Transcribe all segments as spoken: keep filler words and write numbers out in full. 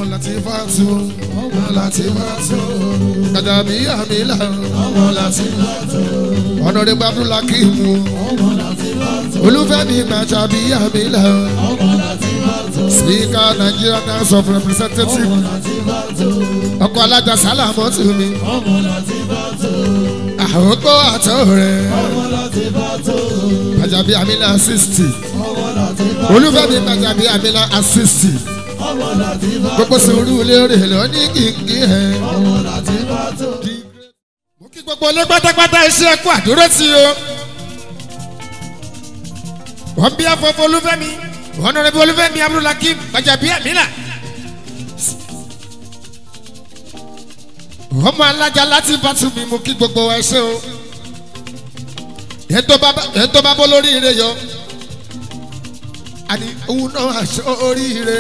láti bá tu ọmọ láti bá tu Àjàbí Àmìlà ọmọ láti bá tu Honorable Abdulhakeem ọmọ láti bá tu Olúfẹ́mi Àjàbí Àmìlà ọmọ láti bá tu Speaker Nigerian House of Representatives ọmọ láti bá tu ọkọ alájà Sálámọ́tù mi ọmọ láti bá tu àhókò àtọ̀ rẹ̀ ọmọ láti bá tu Àjàbí Àmìlà sixty Olúfẹ́mi Àjàbí Àmìlà sixty gbogbo sùúrù lérè lọ ní kìkì ẹ. mo kí gbogbo olé pátápátá iṣẹ́ ẹ̀kú àdúró tí o. wọ́n bí afọ́fọ́ Olúfẹ́mi Honorable Olúfẹ́mi Abdulhakeem Àjàbí Àmìlà. ọmọ alájà láti bàtú mi mo kí gbogbo wa ṣe o. ètò bá bọ́ lórí ire yọ. àní òun náà aṣọ oríire.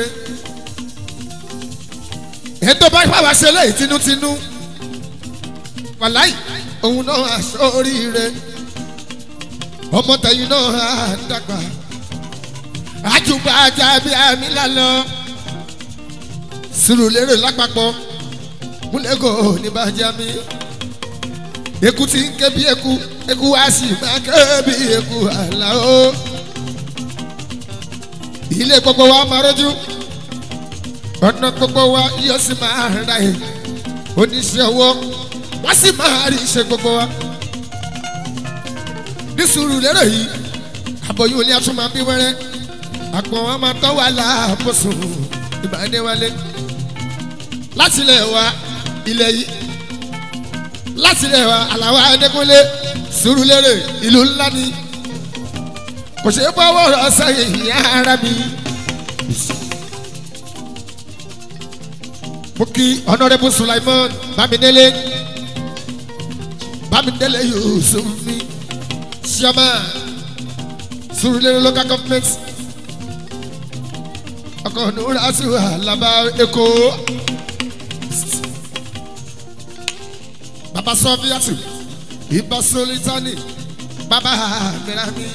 ètò bá bá wa ṣe lẹ́yìn tinútinú wàláì òun náà aṣọ oríire ọmọ tẹ̀yìn náà á dàgbà àjùbà Àjàbí Àmìlà lọ Sùúrùlérè lápapọ̀ múlẹ́gọ̀ ní bàjẹ́ mi eku ti ń ké bí eku eku wá sí máa ké bí eku àlà o ilé gbogbo wa máa rọ́jú ọ̀nà gbogbo wa yóò sì máa ra ẹ̀ oníṣẹ́ ọwọ́ wọ́n sì máa rí iṣẹ́ gbogbo wa. ní Sùúrùlérè yìí àbọ̀yún ilé atúmọ̀ bí wẹ́rẹ́ àpọ̀n wọn máa tọ́ wà láàbòsùn ìbáníwálé láti ilẹ̀ wa ilẹ̀ yìí láti ilẹ̀ wa Àlàó Adékúnlé Sùúrùlérè ìlú ńlá ni kò ṣe é bọ́wọ́ rọ sẹ́yìn ìyá ara mi. mo kí Honorable Sulaiman Bámidélé Bámidélé Yusuf mi Chairman Sùúrùlérè local government ọkọ̀ nùràtù Àlàbá Èkó bàbá Sọ́fíàtù Ìbà Solitani bàbá Mìíràmì.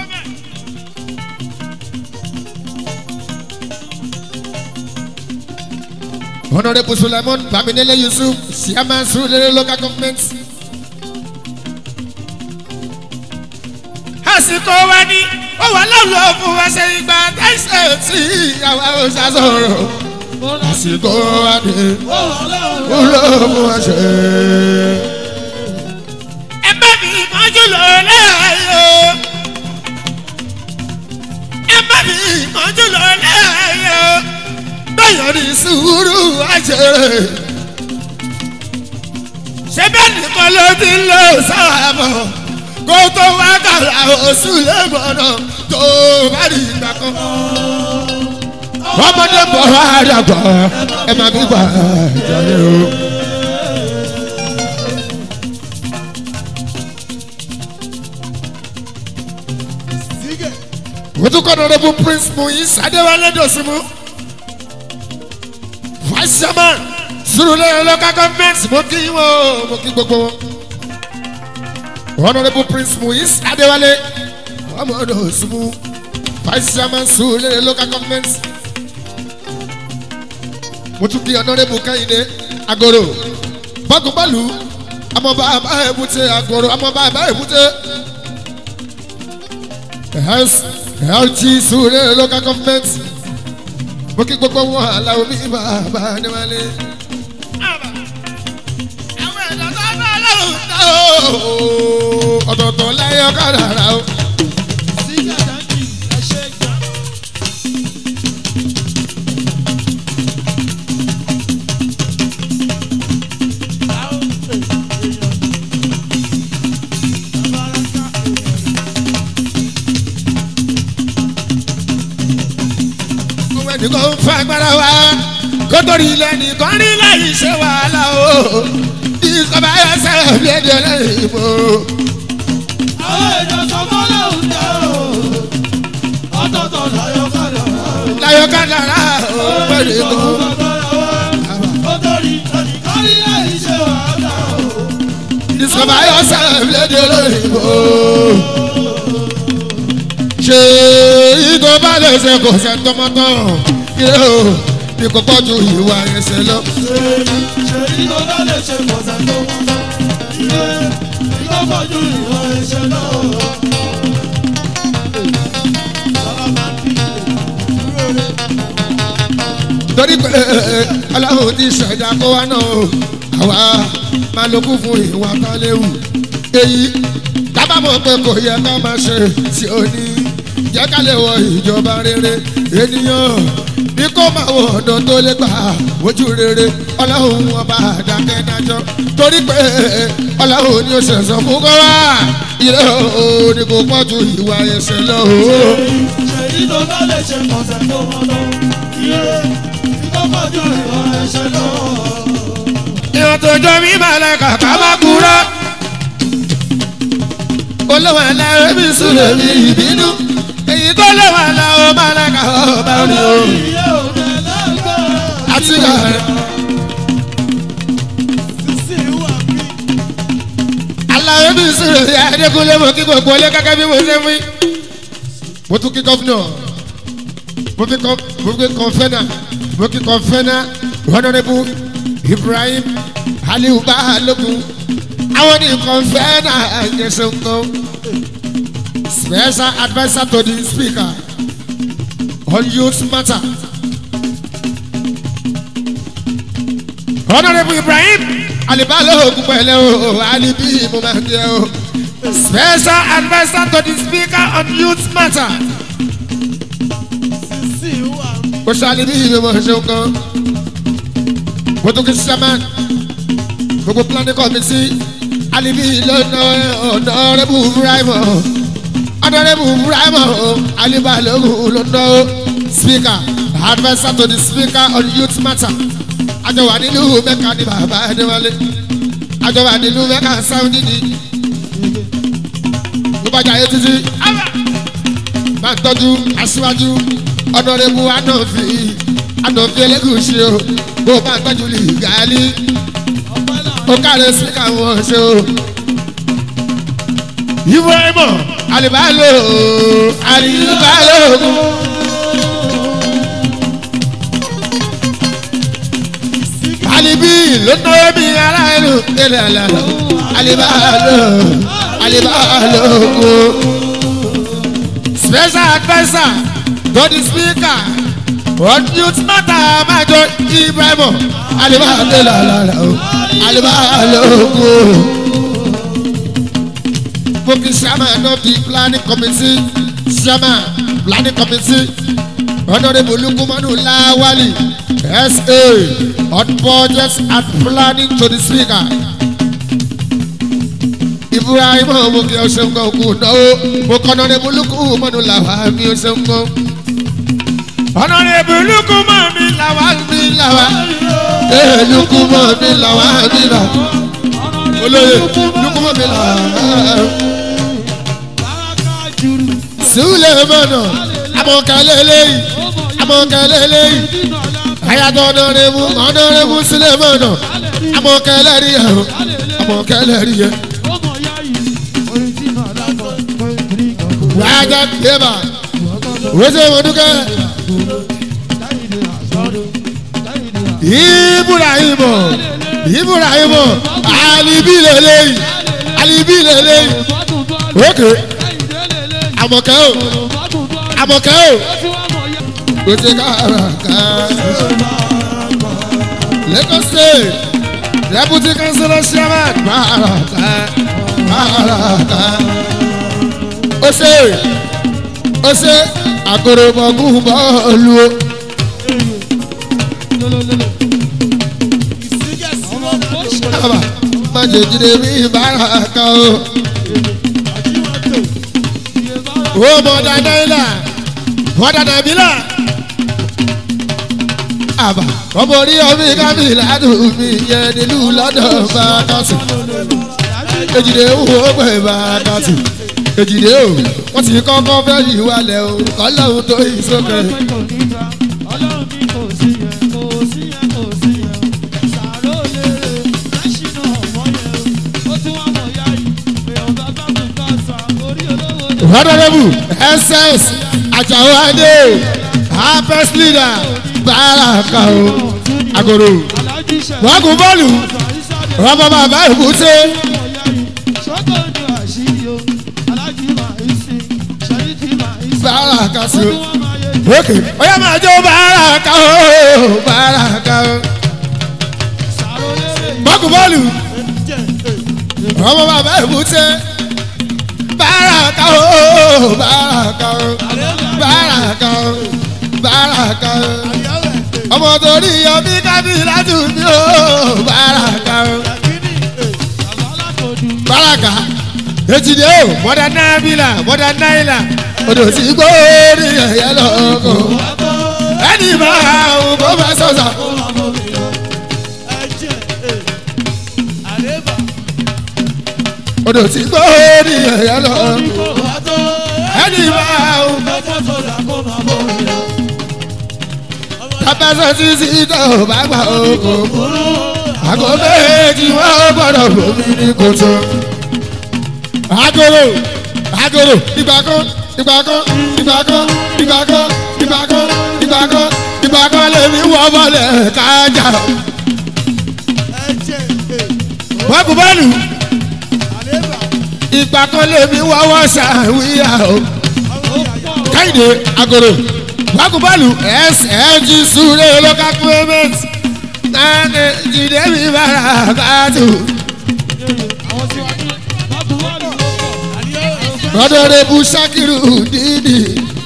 Honorable Sulaiman Bámidélé Yusuf Chairman Sùúrùlérè local government. àsìkò wa ni ó wà lọ́lọ́ fún wa ṣe ìgbà tẹ́sẹ̀ tí àwa ò ṣàṣọ̀rọ̀. àsìkò wa ni ó wà lọ́lọ́ fún wa ṣe. ẹ bá mi mọ́jú lọ lẹ́yọ̀. ẹ bá mi mọ́jú lọ lẹ́yọ̀. báyọ̀ ní sùúrù àjẹrè. ṣé bẹ́ẹ̀ nìkan ló ti ń lọ sáàbọ̀ kó tó wá kàrà oṣù lẹ́gbọ̀nà tó bá rí ìgbà kan. ọmọdé bọ̀ wá dàgbà ẹ máa bí gbà jáde o. mo tún kọ́ Honorable Prince Muyiz Adéwálé Dòsùnmù Vice Chairman Sùúrùlérè local government mo kí wọn mo kí gbogbo wọn. Honorable Prince Muyiz Adéwálé ọmọ Dòsùnmù Vice Chairman Sùúrùlérè local government. mo tún kí Honorable Kẹ́hìndé Agoro bọ́gùnbọ́ọ̀lù ọmọ bàbá èbúté Agoro ọmọ bàbá èbúté L G Sùúrùlérè local government. mo kí gbogbo wọn Àlàó mi bàbá Adéwálé. àwọn ẹ̀dọ́ tó bá lọ́rùn tó ọ̀tọ̀ọ̀tọ̀ láyọ̀ kádàrá o. nìkan ń fa agbára wa kó torí ilẹ̀ nìkan rí láyé ṣe wàhálà o ìsọba ẹsẹ̀ bí ẹni ẹlẹ́yìn ìbò. àwọn èèyàn sọmọ lóhùn dá o ọ̀tọ̀ọ̀tọ̀ láyọ̀ kádàrá o. láyọ̀ kádàrá o pẹ̀lú ìkó. kó torí ilẹ̀ nìkan rí láyé ṣe wàhálà o ìsọba ẹsẹ̀ bí ẹni ẹlẹ́yìn ìbò. ṣe ìgò bá lè ṣe kò ṣe tọmọtọ bí kò pọ̀jù ìwà ẹsẹ̀ lọ. ṣèyí tó bá lè ṣe pọ̀sẹ̀ tó wọ́n lọ. iye ìkọ́ pọ̀jù ìwà ẹsẹ̀ lọ. torí pé aláwọ̀ ti ṣẹ̀dá kó wá náà àwa máa lókù fún ìwà tá léwu èyí dábàbọ̀ pé kò yẹ ká máa ṣe tí ó ní jẹ́ ká lè wọ ìjọba rere ènìyàn bí kò máa wọ ọ̀dọ̀ tó lè gbà wojú rere ọlọ́run ọba àdàkẹ́ dájọ́ torí pé ọlọ́run ni ó ṣẹ̀ṣọ́ fún kọ́ wá ilé òní kò pọ̀ ju ìwà ẹ̀ṣẹ̀ lọ. ṣèyí tó bá lè ṣe pọ̀sẹ̀ tó wọ́n lọ. iye ìkọ́ pọ̀jù ìwà ẹsẹ̀ lọ. ìwọ̀n tó jọ mí balẹ̀ kàkà má kúrò. olówó aláwọ̀ mi sùlẹ̀ mi ìbínú èyí tó lówó aláwọ̀ balẹ̀ kà ó bá rí o. iye òde lẹ́gbẹ̀ẹ́. àti rẹ̀ sísè wà mí. aláwọ̀ mi sùlẹ̀ mi Adékúnlé mo kí gbogbo ọlẹ́ gẹ́gẹ́ bí mo ṣe fún yín. mo tún kí gọ́fúnà mo kí kọ́ńfẹ́nà mo kí kọ́ńfẹ́nà honorable Ibrahim Aliu Balogun àwọn ní kọ́ńfẹ́nà ẹ̀jẹ̀sẹ̀ nǹkan special adviser to the speaker on youth matter honorable Ibrahim Ali Balogun pẹ̀lẹ́ o alibi mo máa ń jẹ o special adviser to the speaker on youth matter sísè wà mí. o ṣàlìbí mi mo ṣe nǹkan mo tún kí chairman gbogbo planning committee alibi lọ́nà honorable Ibrahim honorable Ibrahim Ali Balogun lọ́nà speaker adviser to the speaker on youth matter àjọwà nílùú Mẹ́kà ní bàbá Adéwálé àjọwà nílùú Mẹ́kà Saudi ní ìbàjá yẹn títí máa ń tọ́jú aṣíwájú honorable Anofi Anofi Elégùṣì o bó máa ń tọ́jú Lìgálí ó kárẹ̀ síkà wọ́n ṣe o. Ibrahim Ali Balogun Ali Balogun. Alibi ló náwó mi ara ẹnu tẹ́lẹ̀ àlàlà Ali Balogun Ali Balogun. Special adviser to the speaker on youth matter majo Ibrahim Ali Balogun Ali Balogun. Focus chairman of the planning committee chairman planning committee honorable Lukumanu Lawali S A on budget and planning to the speaker. Ibrahim mo kí o ṣeun gan kú náwó mo kọ́ honorable Lukumanu Lawali o ṣeun gan. honorable Lukumanu Lawali Lawali ee Lukumanu Lawali Lawali olóyè Lukumanu Lawali. Sulemana amọ̀kẹ́lẹ́lẹ́yìn amọ̀kẹ́lẹ́lẹ́yìn ayatọ̀ ọ̀nàrẹ́mú ọ̀nàrẹ́mú Sulemana amọ̀kẹ́lẹ́rìyẹ amọ̀kẹ́lẹ́rìyẹ. wájà débà wọ́sẹ̀ mọ̀dúkẹ́ Ibrahim Ibrahim alibi lẹ́lẹ́yìn alibi lẹ́lẹ́yìn ókè. Amọ̀kẹ́ o Amọ̀kẹ́ o o ti káraka Lagos State deputy councillor chairman káraka káraka o ṣe o ṣe àgọ́rọ̀mọ̀gùn bọ́ọ̀lù o. Bàbá má jẹ́ jíde mi báraka o. Ó mọ̀dà náírà mọ̀dà nàbílà àbà ọmọ orí ọmọ kábìlà dùn mí yẹn nílùú lọ́dọ̀ bá dọ̀tí èjìdé wò ó pè bá dọ̀tí èjìdé o wọ́n ti kọ́kọ́ fẹ́ yí wálẹ̀ o kọ́lọ́hún tó yí sókè. Honorable S S Ajao Ade harvest leader báràkà o agoro wọ́n kú bọ́ọ̀lù ọmọ bàbá ìbúté. báràkà sí o òkè ọyá máa jó báràkà o báràkà o wọ́n kú bọ́ọ̀lù ọmọ bàbá ìbúté. báràkà o báràkà o báràkà o báràkà o ọmọ torí yọmí kábílà tún ní o báràkà o báràkà èjìdé o mọ́dà nábìlà mọ́dà náìlà odò tí gbóòórì ẹ̀yẹ lọ́kọ̀ ẹni máa ń kó bá sọ̀sọ̀. odò tí gbóòórì ẹ̀yẹ lọ́kọ̀ ẹni máa ń kápẹ́sọ̀ títí tó bá gbà oko àgọ́ méjì wọ́n gbọ́dọ̀ bomi ní kòtò. agolo agolo ìgbà kan ìgbà kan ìgbà kan ìgbà kan ìgbà kan ìgbà kan ìgbà kan lèmi wọ́ bọ́lẹ̀ kájà. wọ́n kú bọ́ọ̀lù ìgbà kan lèmi wọ́wọ́ ṣàwíyà o. káyìdé agolo wọ́n kú bọ́ọ̀lù sng súré local government náà jìdé mi bára káàtó. Honorable Sakiru Didi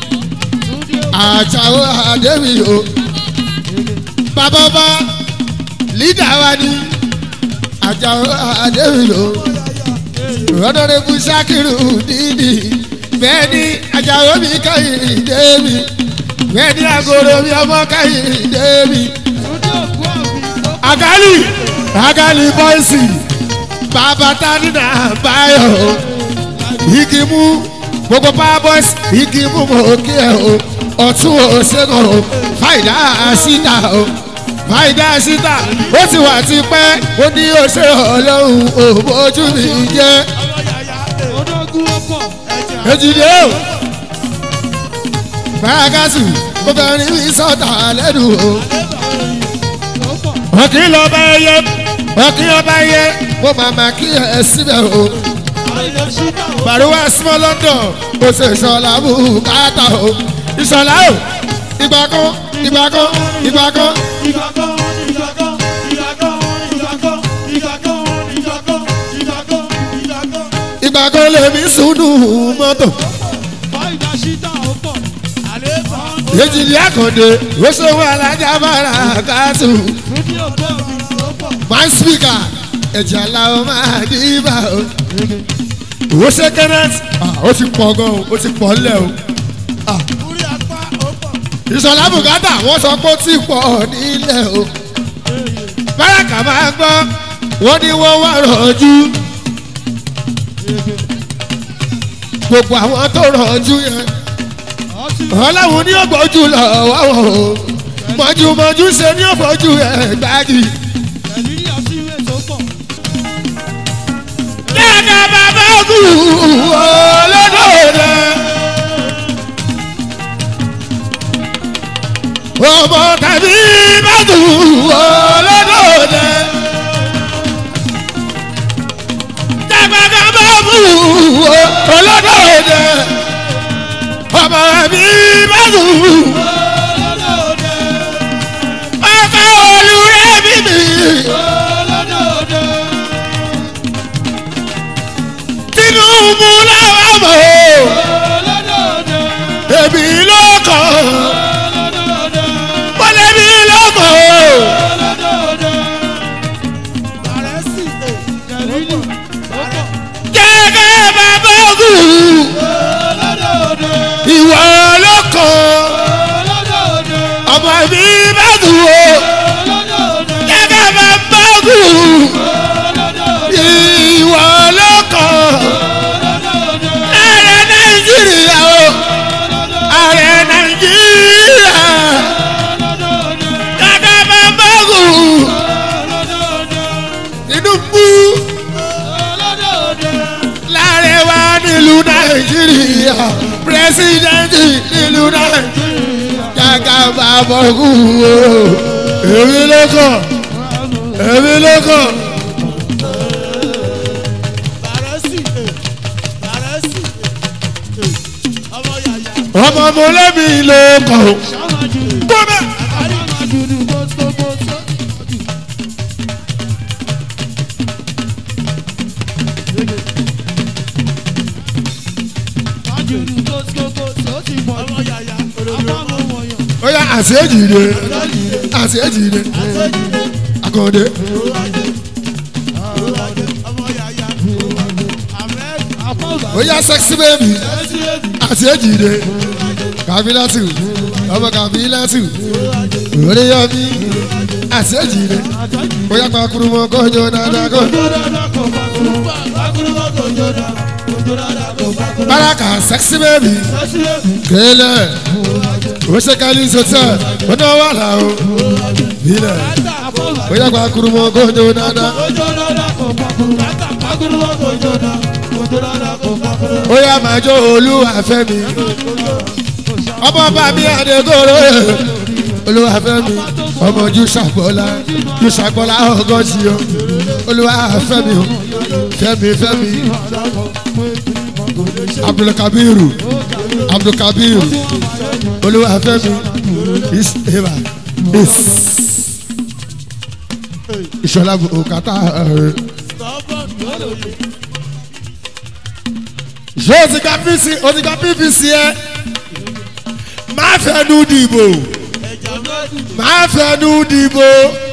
Àjàó Adémi o bàbá bá lídà wa ni Àjàó Adémi o Honorable Sakiru Didi bẹ́ẹ̀ ni Àjàó mi Kẹ́hìndé mi bẹ́ẹ̀ ni Agoro mi ọmọ Kẹ́hìndé mi Agali Agali bọ́ìsì bàbá tánínà báyọ̀ igi mú gbogbo power boys igi mú mo kí ẹ o ọ̀tún òṣègùn o fàìdá síta o fàìdá síta ó ti wà ti pẹ́ ó ní oṣù ọlọ́run òbójú mi jẹ́ èjìdé o bàrágàsù ó fẹ́ rí mi sọ́tà lẹ́nu o ọ̀kì lọ́ba ẹyẹ ọ̀kì ọba ẹyẹ mo màmá kí ẹ síbẹ̀ o. Bàrúwà small London kò ṣe ìṣọ̀lá bùkátà o. Ìṣọ̀lá o ìgbà kan ìgbà kan ìgbà kan. Ìgbà kan ìgbà kan ìgbà kan ìgbà kan ìgbà kan ìgbà kan ìgbà kan ìgbà kan. Ìgbà kan lèmi sùnú mọ́tò. Fáìdà ṣíta ó pọ̀ àlẹ́ kan. Èjìlí Àkàndé ó ṣe wà lájà bàrà kàtó. Fídíò bọ̀ mi ó pọ̀. My speaker ẹ̀jẹ̀ aláwọ̀ máa dìbà o. Ó ṣe kenneth ó ti pọ̀ gan ó ti pọ̀ lẹ̀ o. Orí apá ó pọ̀. Ìṣọ̀lá bùkátà wọ́n sọ pé ó ti pọ̀ nílẹ̀ o. Báràkà máa ń gbọ́ wọ́n ní wọ́n wá rọ̀jú. Gbogbo àwọn tó rọ̀jú yẹn ọlọ́run ní ògbójú lọ wọ́wọ́ o. Mọ̀júmọ̀jú ṣe ní ògbójú ẹ̀ gbági. Gẹ́gẹ́ bàbá ògùn olódòdó. Ọmọ tàbí bàtù olódòdó. Gẹ́gẹ́ bàbá ògùn olódòdó. Ọmọ tàbí bàtù olódòdó. Ọkọ̀ olùrẹ́ bíbí. Tinubu làwọn mọ̀ ọ́ èmi ló kàn wọlé mi ló mọ̀ ọ́ gẹ́gẹ́ bàbá ògùn ìwọ ló kàn ọmọ mi bá dùn ó gẹ́gẹ́ bàbá ògùn ìwọ ló kàn. Nàìjíríà o ààrẹ Nàìjíríà dada bàbáàgù Tinubu láàrẹ wa nílùú Nàìjíríà pírẹsidẹ́ntì nílùú Nàìjíríà gàgà bá bọ̀ kú o èmi lọ́kọ̀ èmi lọ́kọ̀. ọmọ mọ̀lẹ́bí ló kọ̀ gbọ́dọ̀. oya àti èjìdè àti èjìdè akọ̀dé. oya sexy baby àti èjìdè kàbílátù ọmọ kàbílátù orí yọmí àti èjìdè oya pàkúrú mọ kọjọ dáadáa kọ. baraka sexy baby kele osekali sotẹ ọdọ wàhálà o ilẹ oya pàkúrú mọ kọjọ dáadáa. oya máa jó Olúwafẹ́mi ọmọ bá mi àdégòrò Olúwafẹ́mi ọmọ jù ṣàgbọ́lá jù ṣàgbọ́lá ọgọ́jì o Olúwafẹ́mi o Fẹ́mi Fẹ́mi Abdulkabiru Abdulkabiru Olúwafẹ́mi is eva is ìṣọlá òkàtà rẹ. ṣé o ti gba pc o ti gba pvc ẹ máa fẹnu dìbò máa fẹnu dìbò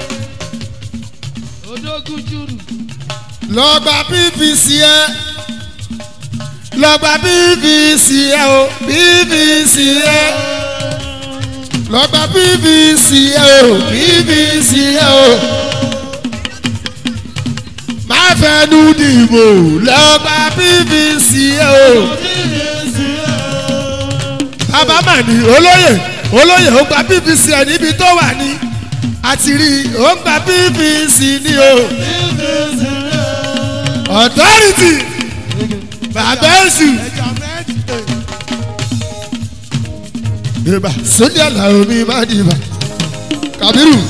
lọ gba pvc ẹ lọ gba pvc ẹ o pvc ẹ lọ gba pvc ẹ o pvc ẹ o máa fẹnu dìbò lọ gba pvc ẹ o. bàbá mà ní olóyè olóyè ó gba pvc ẹ níbi tó wà ní àti rí ó gba pvc ní o. authority bàbá èṣù. ìbà sódì àlàó mi má dìbà Kàbírù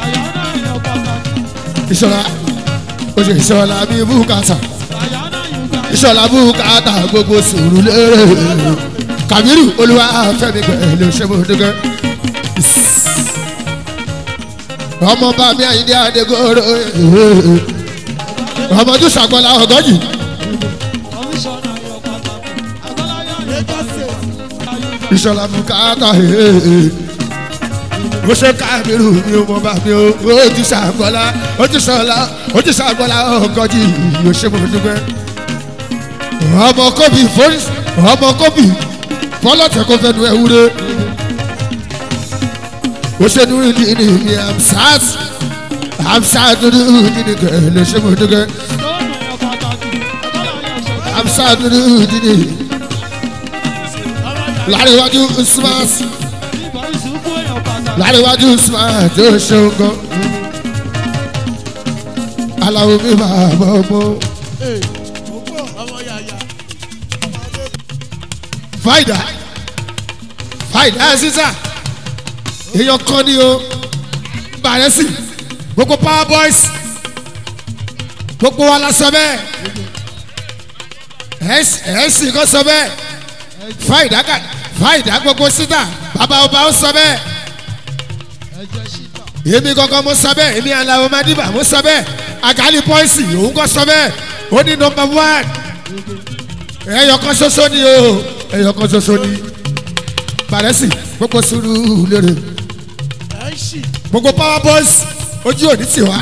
ìṣọ̀ra oṣù ìṣọ̀la bí bùkátà ìṣọ̀la bùkátà gbogbo sùúrù lérè Kàbírù Olúwafẹ́mi pẹ̀lú ṣẹ́mọ̀dúgẹ́ ọmọ bá mi Àyìndé Adégòrò ọmọ tó ṣàgbọ́lá ọgọ́jì ìṣọ̀la bùkátà ó ṣe Kàbírù mi ò mọ bá mi ó ó ti ṣàgbọ́lá ó ti ṣọlá ó ti ṣàgbọ́lá ọgọ́jì yóò ṣe mọ̀ dúpẹ́. ọmọ kóbì fórí ọmọ kóbì fọlọ́tẹ̀ kó fẹ́ nu ewúrẹ́ ó ṣe nínú ìdí mi amsat amsat nínú ìdí mi kẹ̀lẹ́ ṣe mọ̀ dúpẹ́ amsat nínú ìdí mi láàrin iwájú smart láàrin iwájú smart ó ṣe ń gan aláwo mi máa bọ̀ mọ́. fàìdà fàìdà sísà èèyàn kan ní o bàrẹ́ sí gbogbo power boys gbogbo wa la sọ bẹ́ẹ̀ ẹ̀ sì kọ́ sọ bẹ́ẹ̀ fàìdà kà fàìdà gbogbo síta bàbá ọba ó sọ bẹ́ẹ̀ èmi kankan mo sọ bẹ́ẹ̀ èmi aláwo madiba mo sọ bẹ́ẹ̀ àgálí pọ́ìsì òun kọ́ sọ bẹ́ẹ̀ ó ní nọmba one ẹyọ kan ṣoṣo ni o ẹyọ kan ṣoṣo ni bàrẹ́sì gbogbo sùúrù lérè gbogbo power boys ojú òní tiwa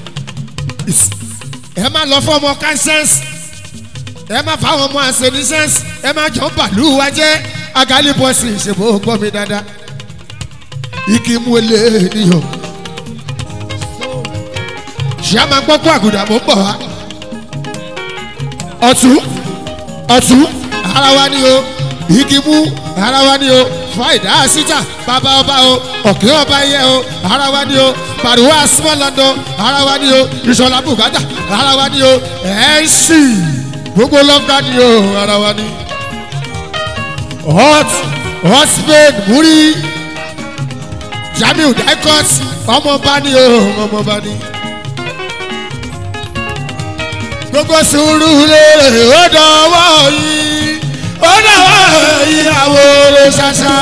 ẹ má lọ fún ọmọ kansas ẹ má fáwọn ọmọ àṣẹnisẹ́ns ẹ má jọ bàlú wa jẹ́ àgálí pọ́ìsì ìṣèbó gbọ́ mi dáadáa igi mú ilé nìyọ ṣé a máa gbọ́ kó àgùdà mọ́ bọ̀ wá ọ̀tún ọ̀tún ara wa ni o igi mú ara wa ni o fàìdá síta bàbá ọba o ọ̀kẹ́ ọba yẹ o ara wa ni o pàrọwà small london ara wa ni o ìṣọ̀lá bùkátà ara wa ni o ẹ̀ẹ́sì gbogbo lọ́gbà ni o ara wa ni hot hot spain múrí Jamiu Daikot ọmọọba ni o ọmọọba ni. Gbogbo sùúrù lèrè ó dọ̀wọ́ yìí ó dọ̀wọ́ ìyàwó rẹ̀ ṣàṣà.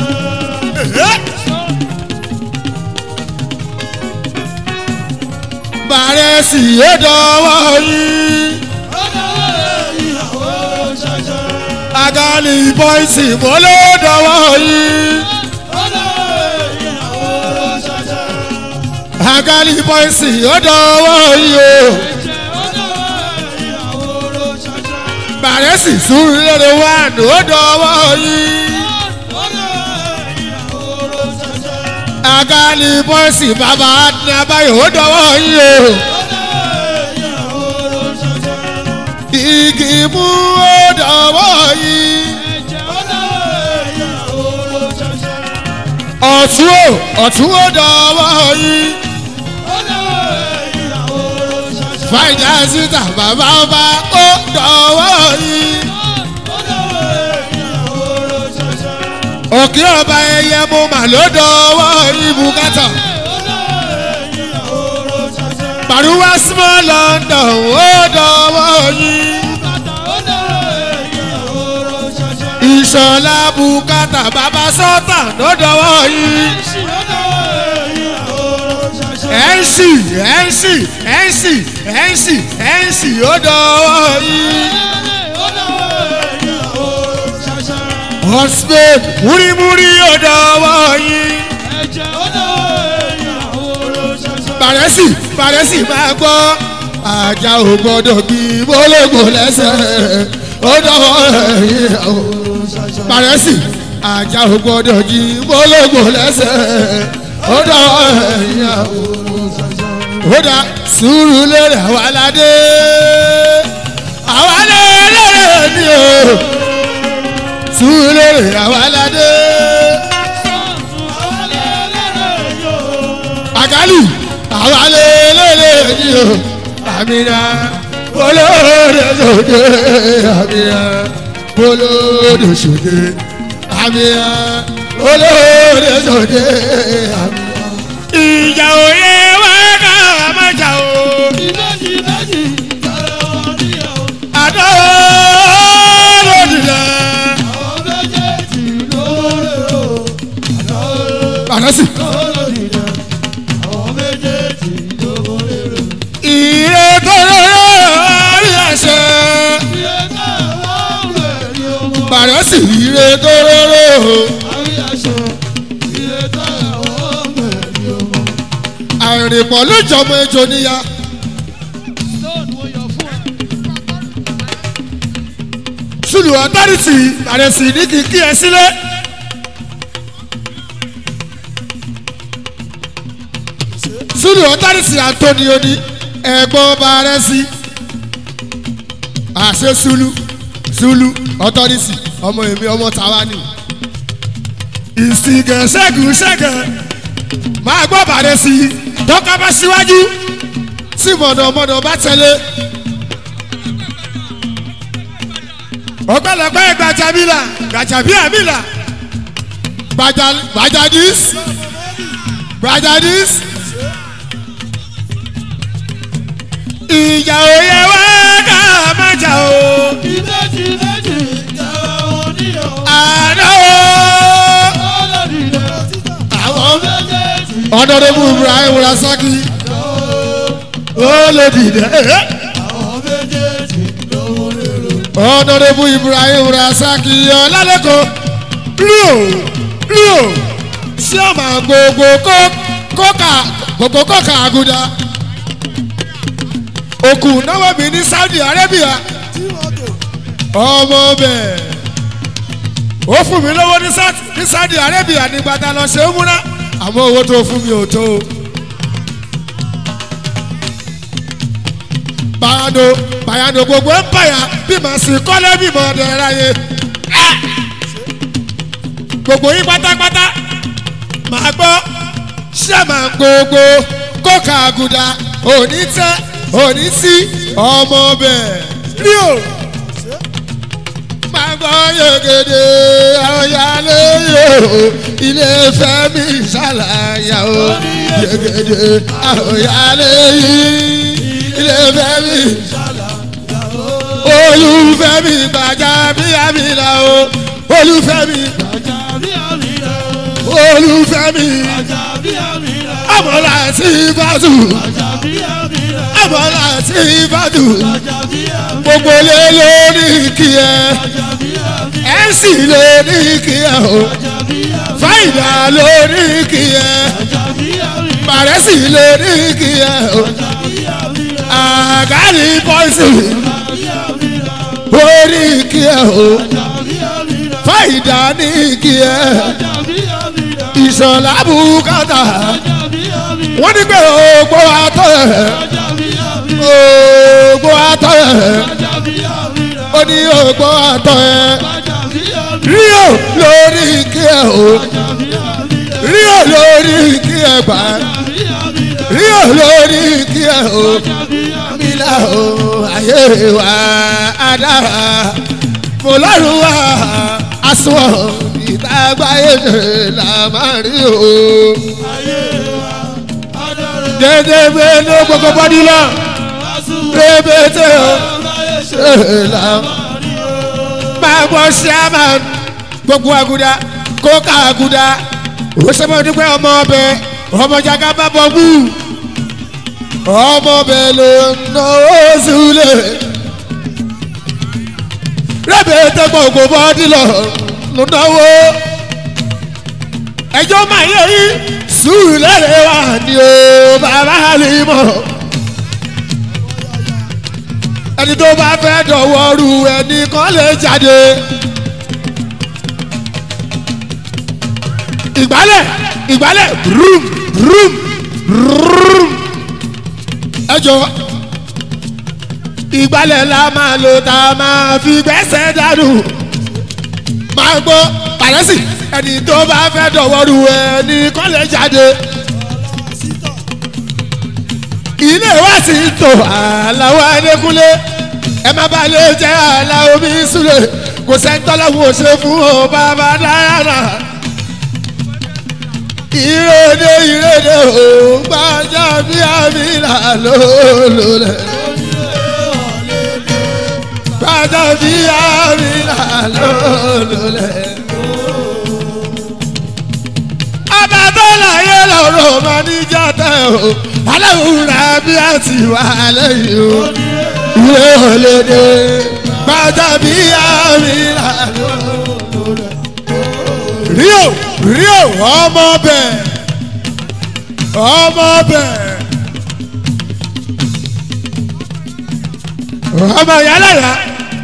Bàrẹ̀ sì ó dọ̀wọ́ yìí ó dọ̀wọ́ ìyàwó ṣàṣà. Agali bọ́ìsì mo ló dọ̀wọ́ yìí ó dọ̀wọ́ ìyàwó ṣàṣà. Agali bọ́ìsì ó dọ̀wọ́ yìí o. Bàrẹ́sì sùúrù lórí wáànù ó dọ̀wọ́ yìí. Agali bọ́ìsì bàbá Adébáyọ̀ ó dọ̀wọ́ yìí o. Igi mú ó dọ̀wọ́ yìí. Ọ̀tún ó ọ̀tún ó dọ̀wọ́ yìí. Fàìjà síta bàbá ọba ó dọ̀wọ́ yìí. Òkè ọba ẹyẹ mo mà ló dọ̀wọ́ yìí bùkátà. Pàrúwá small London ó dọ̀wọ́ yìí. Ìṣọ̀lá bùkátà bàbá sọ́tà ló dọ̀wọ́ yìí. Ẹ̀ǹsì ẹ̀ǹsì ẹ̀ǹsì ẹ̀ǹsì ẹ̀ǹsì ó dọ̀wọ́ yìí. Hotspade múrímúrí ó dọ̀wọ́ yìí. Bàrẹ́sì Bàrẹ́sì máa gbọ́ ajá ò gbọ́dọ̀ bí mọ́lẹ́gbò lẹ́sẹ̀ ó dọ̀wọ́ yìí. Bàrẹ́sì ajá ò gbọ́dọ̀ jí mọ́lẹ́gbò lẹ́sẹ̀ ó dọ̀wọ́ yìí. Ó dá sùúrù lérè àwa aládé àwa lérè ni o sùúrù lérè àwa aládé àgálù àwa lérè ni o àmìnà olóòdè sòdè àmìnà olóòdè sòdè àmìnà olóòdè sòdè àmìnà. Ìjà òye wá ká má jà o. Ìbejì ìbejì jọ̀rọ̀ wọn níyàwó. Àdó lòdì lẹ̀. Àwọn méjèèjì lóore o. Àdó lòdì lẹ̀. Àwọn méjèèjì lóore o. Ìrè tó lọ́rọ̀ rí àṣẹ. Ìrè tó lọ́rọ̀ rí ọmọ. Bàrẹ́sì ìrè tó lọ́rọ̀ o. Àrí àṣẹ. Ìrè tó àìrìnpọ̀ ló jọmọ ejò níyà. Sùlù ọ̀tọ́rìtì Bàrẹ́sì ní kìkì ẹ sílẹ̀. Sùlù ọ̀tọ́rìtì Antonio ní ẹ̀gbọ́n Bàrẹ́sì. Àṣẹ Sùlù Sùlù ọ̀tọ́rìtì ọmọ èmi ọmọ tàwa ni. Ìsìnkẹ̀ ṣẹ́gun ṣẹ́gun máa gbọ́ Bàrẹ́sì tọ́ka bá síwájú tí mọ̀nàmọ́nà bá tẹ̀lé. ọ̀pẹ̀lọpẹ̀ gbajàmílà gbajàbíàmílà gbajàdís gbajàdís. ìjà òye wá ká má jà o. ìbejì méjì jàrá wọn níyọ̀. àná o. àwọn méjèèjì. Honorable Ibrahim Rasaki ó lè dìde. Honorable Ibrahim Rasaki ọlálẹ́kọ̀ọ́ ríò ríò sí ọmọ gbogbo kókà gbogbo kókà àgùdà òkú náwó mi ní Saudi Arabia ọmọ bẹ́ẹ̀ ó fún mi lówó ní Saudi Arabia nígbà tá a lọ ṣe é múná àmọ́ owó tó fún mi ò tó. Bayano Bayano gbogbo ń bàyà bí màá sì kọ́lé bí màá dẹ̀ ráyè. Gbogbo yín pátápátá màá gbọ́ ṣé màá gbogbo kókà àgùdà òní tẹ́ òní sí ọmọ bẹ́ẹ̀ rí o. gbàgbọ́ yegede ọ̀yálé yòó ilé fẹ́mi ṣàlàyé o yegede ọ̀yálé yìí ilé fẹ́mi olùfẹ́mi Gbajabiamila o olùfẹ́mi Gbajabiamila o olùfẹ́mi Gbajabiamila o ọmọlá sí ibàdù Gbajabiamila o ọmọlá sí ibàdù Gbajabiamila gbogbo lé lórí kí ẹ Gbajabiamila ẹ sì lórí kí ẹ o Gbajabiamila fáìdà lórí kí ẹ Gbajabiamila bàrẹ́sì lórí kí ẹ o Gbajabiamila àgárí pọ́ìsì Gbajabiamila orí kí ẹ o Gbajabiamila fáìdà ní kí ẹ Gbajabiamila ìṣọ̀lá bùkátà Gbajabiamila wọ́n ní pé ògbó àtọ̀ ẹ̀ Gbajabiamila ògbó àtọ̀ ẹ̀ Gbajabiamila ó ní ògbó àtọ̀ ẹ̀ Gbajabiamila ríò lórí kí ẹ o ríò lórí kí ẹ gbà ríò lórí kí ẹ o mílà o ayé wa adára mo lọ́rùn wa aṣọ ìtagbáyé là máa rí o. dédé gbé ló gbogbo bọ́dí lọ rébété o là máa gbọ́ chairman gbogbo àgùdà kókà àgùdà ó ṣe mọ́ dúpẹ́ ọmọ ọbẹ̀ ọmọ jàgá bá bọ̀ bú ọmọ ọbẹ̀ ló ń náwó sílẹ̀ rébété gbogbo bọ́dí lọ ló náwó ẹjọ́ máa yẹ yí sùúrù lẹ́rẹ̀ wà ní o bàbá àlìmọ̀ ẹni tó bá fẹ́ dọ̀wọ́ ru ẹni kan lè jáde ìgbálẹ̀ ìgbálẹ̀ rúm rúm rúm ẹjọ́ ìgbálẹ̀ la máa lò tá a máa fi gbẹ́sẹ̀ dànù máa gbọ́ pàrẹ́sì ẹni tó bá fẹ́ dọ̀wọ́rù ẹni kọ́ lè jáde ilé wa ti tò Àlàó Adékúnlé ẹ má bàa lè jẹ́ Àlàó mi súlẹ̀ kò sẹ́ńtọ́lọ́wọ́ ṣe fún ọ bàbá dára ìrèdè ìrèdè ò Gbajabiamila lólólẹ̀ Gbajabiamila lólólẹ̀. ọba tó láyé lọ́rọ̀ máa ní jáde o aláwùrán bí a ti wà lẹ́yìn o ìwé òlédè Gbajabiamila lólólẹ̀. ríò ríò ọmọ bẹ̀ ọmọ bẹ̀ ọmọ yàrá yà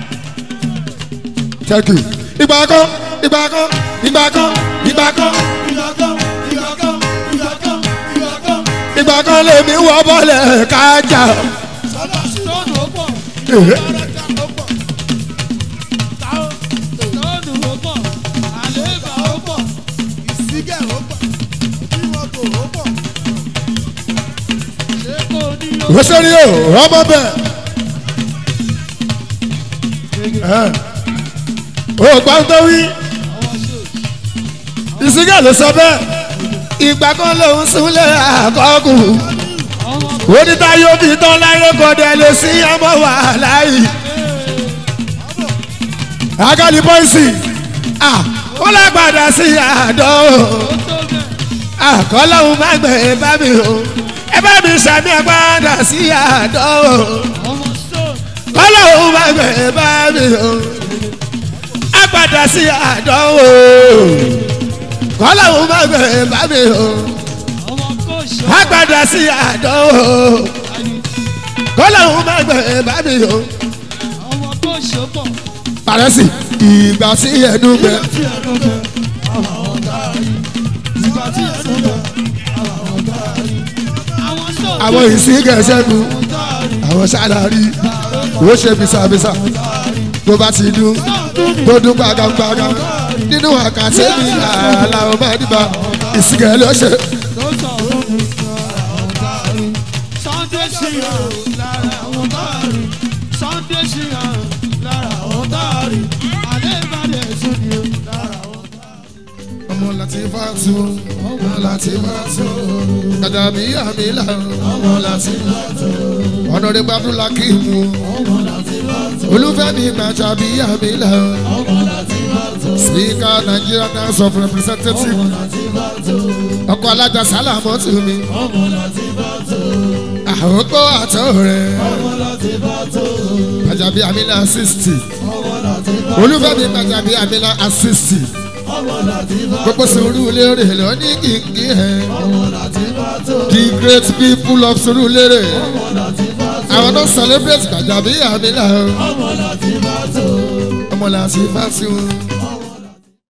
thank you ìgbà kan ìgbà kan ìgbà kan ìgbà kan ìgbà kan lèmi wọ bọ́lẹ̀ kájà. wọ́n ṣe rí o ọmọ bẹ́ẹ̀. o gbọ́n tó wí ìsìnkà ló sọ bẹ́ẹ̀ ìgbà kan lòun súnlẹ̀ àkọ́kù oníta yóò fi tán láyé kọ́dẹ̀ lè sí ọmọ wà láyé agali bọ́ìsì ó lágbàdá sí àdó àkọ́lọ́hún má gbẹ̀ ẹ bá mi o ẹ bá mi sàmì àgbàdá sí àdó kọ́lọ́hún má gbẹ̀ ẹ bá mi o àgbàdá sí àdó kọ́lọ́hún má gbẹ̀ ẹ bá mi o àgbàdá sí àdó kọ́lọ́hún má gbẹ̀ ẹ bá mi o. Pàrẹ́sì ìgbà tí ẹnu gbẹ. Àwọn ìsìnkẹ̀ṣẹ́nu àwọn sálárì ó ṣe bisabisa tó bá ti dún tó dún gbàgàgbàgà nínú àkàtì mi àlàó máa dìbà ìsìnkẹ̀ ló ṣe. láti bá tu ọmọ láti bá tu Àjàbí Àmìlà ọmọ láti bá tu ọ̀nàrẹ́ gbàdúrà kí mu ọmọ láti bá tu Olúfẹ́mi Àjàbí Àmìlà ọmọ láti bá tu Speaker Nigerian House of Representatives ọmọ láti bá tu ọkọ alájà Sálàmọ́tù mi ọmọ láti bá tu àhókò àtọ̀ rẹ̀ ọmọ láti bá tu Àjàbí Àmìlà sixty ọmọ láti bá tu Olúfẹ́mi Àjàbí Àmìlà sixty gbogbo Surulere ló ní kìkì ẹ the great people of Surulere àwọn tó celebrate Àjàbí Àmìlà ọmọ láti bá tó.